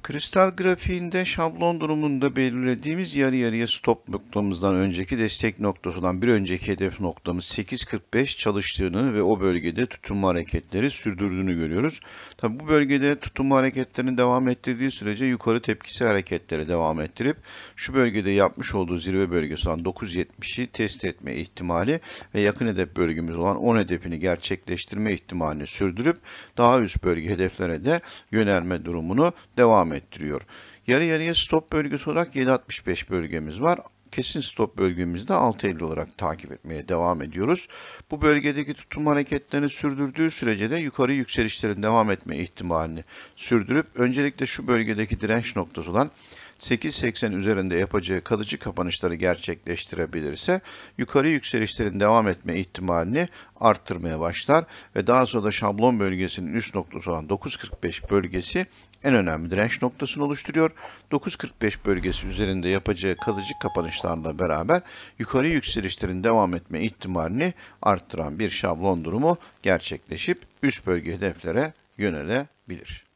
Kristal grafiğinde şablon durumunda belirlediğimiz yarı yarıya stop noktamızdan önceki destek noktası olan bir önceki hedef noktamız 8.45 çalıştığını ve o bölgede tutunma hareketleri sürdürdüğünü görüyoruz. Tabi bu bölgede tutunma hareketlerini devam ettirdiği sürece yukarı tepkisi hareketleri devam ettirip şu bölgede yapmış olduğu zirve bölgesi olan 9.70'i test etme ihtimali ve yakın hedef bölgemiz olan 10 hedefini gerçekleştirme ihtimalini sürdürüp daha üst bölge hedeflere de yönelme durumunu devam ettiriyor. Yarı yarıya stop bölgesi olarak 7.65 bölgemiz var. Kesin stop bölgemizde 6.50 olarak takip etmeye devam ediyoruz. Bu bölgedeki tutum hareketlerini sürdürdüğü sürece de yukarı yükselişlerin devam etme ihtimalini sürdürüp öncelikle şu bölgedeki direnç noktası olan 8.80 üzerinde yapacağı kalıcı kapanışları gerçekleştirebilirse yukarı yükselişlerin devam etme ihtimalini arttırmaya başlar ve daha sonra da şablon bölgesinin üst noktası olan 9.45 bölgesi en önemli direnç noktasını oluşturuyor. 9.45 bölgesi üzerinde yapacağı kalıcı kapanışlarla beraber yukarı yükselişlerin devam etme ihtimalini arttıran bir şablon durumu gerçekleşip üst bölge hedeflere yönelebilir.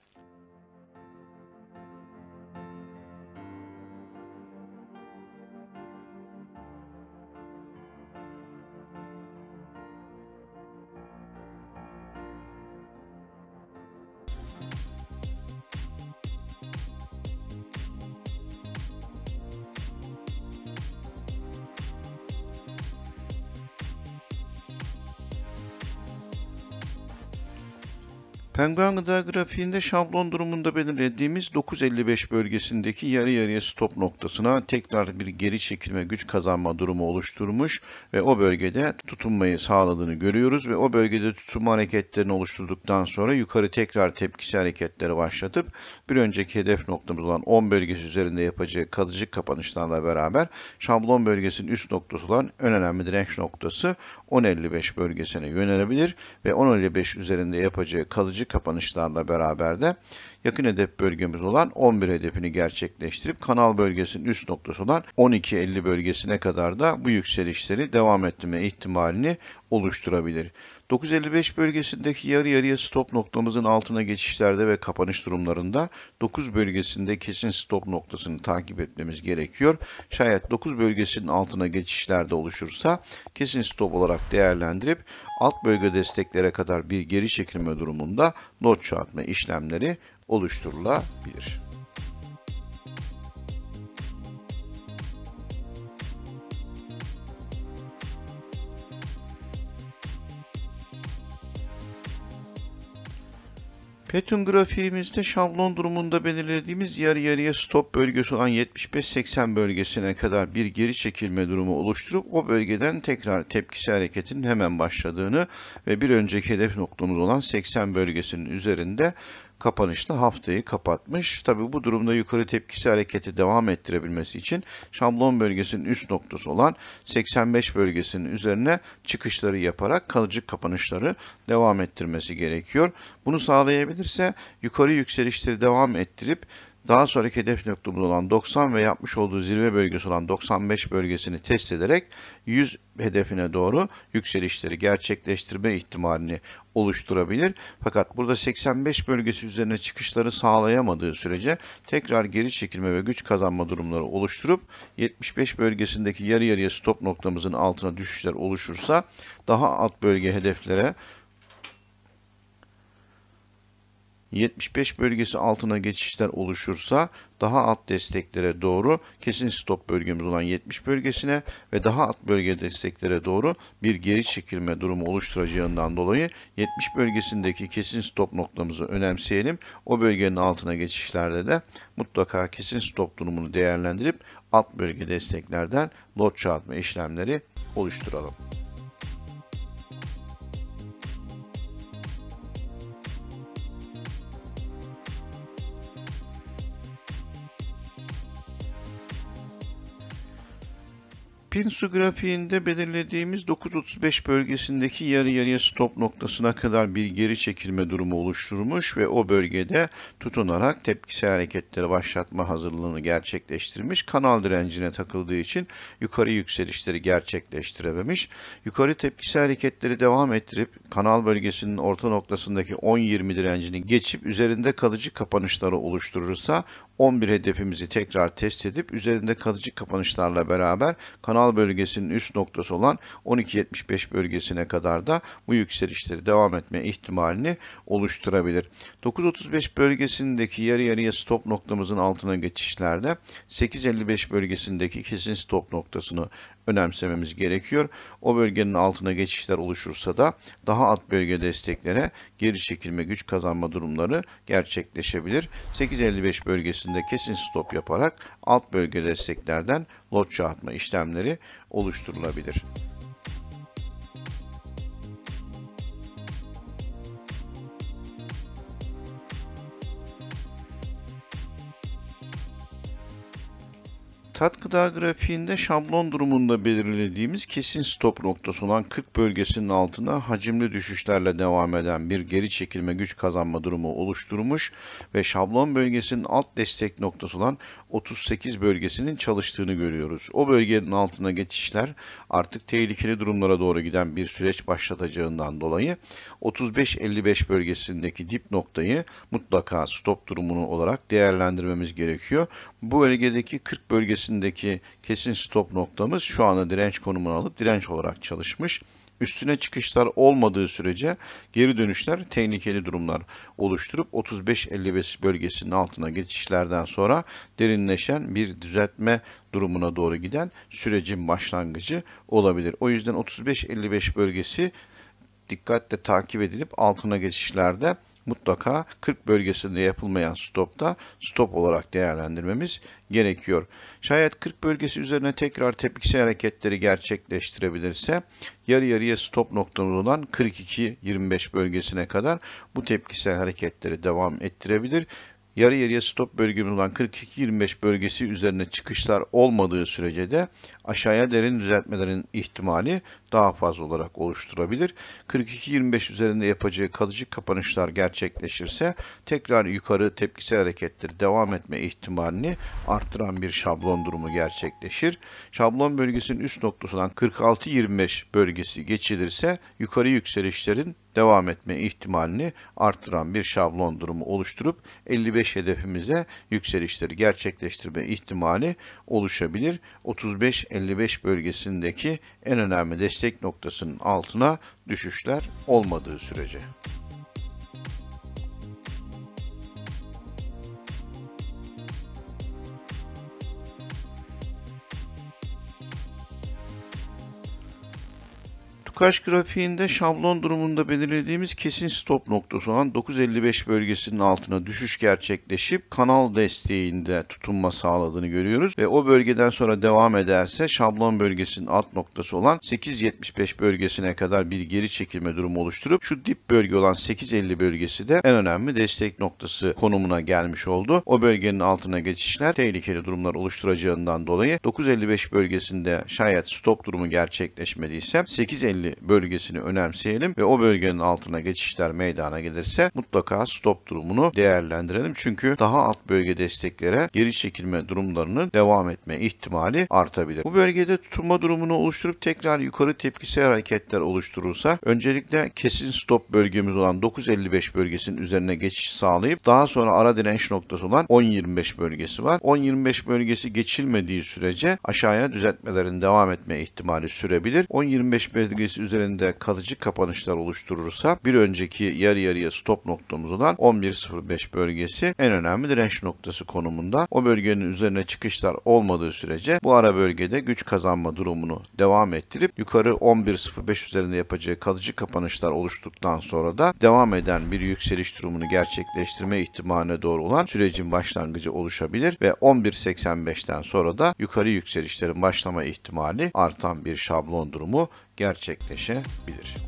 Penguen gıda grafiğinde şablon durumunda belirlediğimiz 9.55 bölgesindeki yarı yarıya stop noktasına tekrar bir geri çekilme güç kazanma durumu oluşturmuş ve o bölgede tutunmayı sağladığını görüyoruz ve o bölgede tutunma hareketlerini oluşturduktan sonra yukarı tekrar tepkisi hareketleri başlatıp bir önceki hedef noktamız olan 10 bölgesi üzerinde yapacağı kalıcı kapanışlarla beraber şablon bölgesinin üst noktası olan en önemli direnç noktası 10.55 bölgesine yönelebilir ve 10.55 üzerinde yapacağı kalıcı kapanışlarla beraber de yakın hedef bölgemiz olan 11 hedefini gerçekleştirip kanal bölgesinin üst noktası olan 12.50 bölgesine kadar da bu yükselişleri devam ettirme ihtimalini oluşturabilir. 9.55 bölgesindeki yarı yarıya stop noktamızın altına geçişlerde ve kapanış durumlarında 9 bölgesinde kesin stop noktasını takip etmemiz gerekiyor. Şayet 9 bölgesinin altına geçişlerde oluşursa kesin stop olarak değerlendirip alt bölge desteklere kadar bir geri çekilme durumunda lot çoğaltma işlemleri oluşturulabilir. Petun grafiğimizde şablon durumunda belirlediğimiz yarı yarıya stop bölgesi olan 75-80 bölgesine kadar bir geri çekilme durumu oluşturup o bölgeden tekrar tepkisi hareketinin hemen başladığını ve bir önceki hedef noktamız olan 80 bölgesinin üzerinde kapanışla haftayı kapatmış. Tabi bu durumda yukarı tepkisi hareketi devam ettirebilmesi için şablon bölgesinin üst noktası olan 85 bölgesinin üzerine çıkışları yaparak kalıcı kapanışları devam ettirmesi gerekiyor. Bunu sağlayabilirse yukarı yükselişleri devam ettirip daha sonraki hedef noktamız olan 90 ve yapmış olduğu zirve bölgesi olan 95 bölgesini test ederek 100 hedefine doğru yükselişleri gerçekleştirme ihtimalini oluşturabilir. Fakat burada 85 bölgesi üzerine çıkışları sağlayamadığı sürece tekrar geri çekilme ve güç kazanma durumları oluşturup 75 bölgesindeki yarı yarıya stop noktamızın altına düşüşler oluşursa daha alt bölge hedeflere 75 bölgesi altına geçişler oluşursa daha alt desteklere doğru kesin stop bölgemiz olan 70 bölgesine ve daha alt bölge desteklere doğru bir geri çekilme durumu oluşturacağından dolayı 70 bölgesindeki kesin stop noktamızı önemseyelim. O bölgenin altına geçişlerde de mutlaka kesin stop durumunu değerlendirip alt bölge desteklerden lot çoğaltma işlemleri oluşturalım. Pinsu grafiğinde belirlediğimiz 9.35 bölgesindeki yarı yarıya stop noktasına kadar bir geri çekilme durumu oluşturmuş ve o bölgede tutunarak tepkisel hareketleri başlatma hazırlığını gerçekleştirmiş. Kanal direncine takıldığı için yukarı yükselişleri gerçekleştirememiş. Yukarı tepkisel hareketleri devam ettirip kanal bölgesinin orta noktasındaki 10-20 direncini geçip üzerinde kalıcı kapanışları oluşturursa 11 hedefimizi tekrar test edip üzerinde kalıcı kapanışlarla beraber kanal bölgesinin üst noktası olan 12.75 bölgesine kadar da bu yükselişleri devam etme ihtimalini oluşturabilir. 9.35 bölgesindeki yarı yarıya stop noktamızın altına geçişlerde 8.55 bölgesindeki kesin stop noktasını önemsememiz gerekiyor. O bölgenin altına geçişler oluşursa da daha alt bölge desteklere geri çekilme, güç kazanma durumları gerçekleşebilir. 8.55 bölgesinde kesin stop yaparak alt bölge desteklerden lot çoğaltma işlemleri oluşturulabilir. Tat Gıda grafiğinde şablon durumunda belirlediğimiz kesin stop noktası olan 40 bölgesinin altına hacimli düşüşlerle devam eden bir geri çekilme güç kazanma durumu oluşturmuş ve şablon bölgesinin alt destek noktası olan 38 bölgesinin çalıştığını görüyoruz. O bölgenin altına geçişler artık tehlikeli durumlara doğru giden bir süreç başlatacağından dolayı 35-55 bölgesindeki dip noktayı mutlaka stop durumunu olarak değerlendirmemiz gerekiyor. Bu bölgedeki 40 bölgesindeki kesin stop noktamız şu anda direnç konumunu alıp direnç olarak çalışmış. Üstüne çıkışlar olmadığı sürece geri dönüşler tehlikeli durumlar oluşturup 35-55 bölgesinin altına geçişlerden sonra derinleşen bir düzeltme durumuna doğru giden sürecin başlangıcı olabilir. O yüzden 35-55 bölgesi dikkatle takip edilip altına geçişlerde mutlaka 40 bölgesinde yapılmayan stopta stop olarak değerlendirmemiz gerekiyor. Şayet 40 bölgesi üzerine tekrar tepkisel hareketleri gerçekleştirebilirse yarı yarıya stop noktamız olan 42-25 bölgesine kadar bu tepkisel hareketleri devam ettirebilir. Yarı yarıya stop bölgemiz olan 42-25 bölgesi üzerine çıkışlar olmadığı sürece de aşağıya derin düzeltmelerin ihtimali daha fazla olarak oluşturabilir. 42-25 üzerinde yapacağı kalıcı kapanışlar gerçekleşirse tekrar yukarı tepkisel hareketleri devam etme ihtimalini arttıran bir şablon durumu gerçekleşir. Şablon bölgesinin üst noktası olan 46-25 bölgesi geçilirse yukarı yükselişlerin devam etme ihtimalini arttıran bir şablon durumu oluşturup 55 hedefimize yükselişleri gerçekleştirme ihtimali oluşabilir. 35-55 bölgesindeki en önemli destek noktasının altına düşüşler olmadığı sürece. Tukaş grafiğinde şablon durumunda belirlediğimiz kesin stop noktası olan 9.55 bölgesinin altına düşüş gerçekleşip kanal desteğinde tutunma sağladığını görüyoruz ve o bölgeden sonra devam ederse şablon bölgesinin alt noktası olan 8.75 bölgesine kadar bir geri çekilme durumu oluşturup şu dip bölge olan 8.50 bölgesi de en önemli destek noktası konumuna gelmiş oldu. O bölgenin altına geçişler tehlikeli durumlar oluşturacağından dolayı 9.55 bölgesinde şayet stop durumu gerçekleşmediyse 8.50 bölgesini önemseyelim ve o bölgenin altına geçişler meydana gelirse mutlaka stop durumunu değerlendirelim. Çünkü daha alt bölge desteklere geri çekilme durumlarının devam etme ihtimali artabilir. Bu bölgede tutunma durumunu oluşturup tekrar yukarı tepkisel hareketler oluşturursa öncelikle kesin stop bölgemiz olan 9.55 bölgesinin üzerine geçiş sağlayıp daha sonra ara direnç noktası olan 10.25 bölgesi var. 10.25 bölgesi geçilmediği sürece aşağıya düzeltmelerin devam etme ihtimali sürebilir. 10.25 bölgesi üzerinde kalıcı kapanışlar oluşturursa bir önceki yarı yarıya stop noktamız olan 11.05 bölgesi en önemli direnç noktası konumunda. O bölgenin üzerine çıkışlar olmadığı sürece bu ara bölgede güç kazanma durumunu devam ettirip yukarı 11.05 üzerinde yapacağı kalıcı kapanışlar oluştuktan sonra da devam eden bir yükseliş durumunu gerçekleştirme ihtimaline doğru olan sürecin başlangıcı oluşabilir ve 11.85'ten sonra da yukarı yükselişlerin başlama ihtimali artan bir şablon durumu gerçekleşebilir.